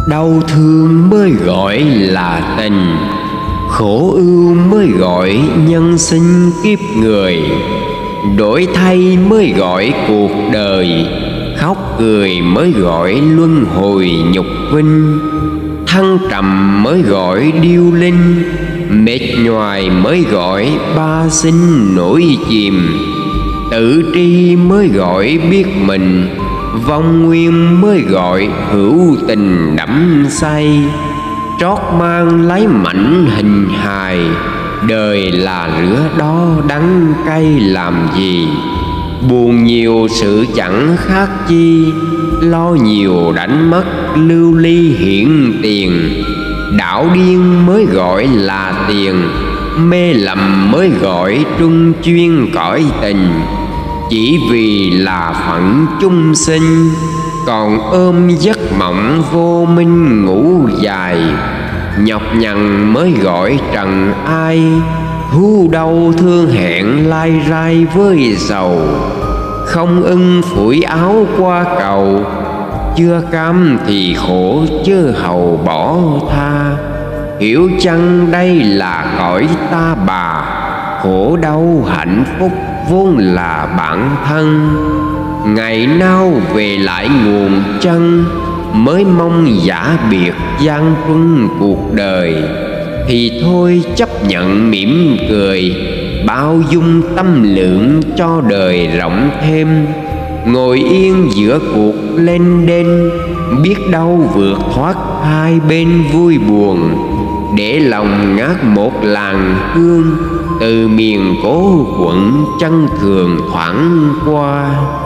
Đau thương mới gọi là tình, khổ ưu mới gọi nhân sinh kiếp người. Đổi thay mới gọi cuộc đời, khóc cười mới gọi luân hồi nhục vinh. Thăng trầm mới gọi điêu linh, mệt nhoài mới gọi ba sinh nổi chìm. Tự tri mới gọi biết mình, vong nguyên mới gọi hữu tình đắm say. Trót mang lấy mảnh hình hài, đời là rửa đó đắng cay làm gì. Buồn nhiều sự chẳng khác chi, lo nhiều đánh mất lưu ly hiển tiền. Đảo điên mới gọi là tiền, mê lầm mới gọi trung chuyên cõi tình. Chỉ vì là phận chung sinh, còn ôm giấc mộng vô minh ngủ dài. Nhọc nhằn mới gọi trần ai, thu đau thương hẹn lai rai với sầu. Không ưng phủi áo qua cầu, chưa cam thì khổ chớ hầu bỏ tha. Hiểu chăng đây là cõi ta bà, khổ đau hạnh phúc vốn là bản thân. Ngày nào về lại nguồn chân, mới mong giả biệt gian truân cuộc đời. Thì thôi chấp nhận mỉm cười, bao dung tâm lượng cho đời rộng thêm. Ngồi yên giữa cuộc lên đên, biết đâu vượt thoát hai bên vui buồn. Để lòng ngát một làng hương, từ miền cố quận chân thường thoảng qua.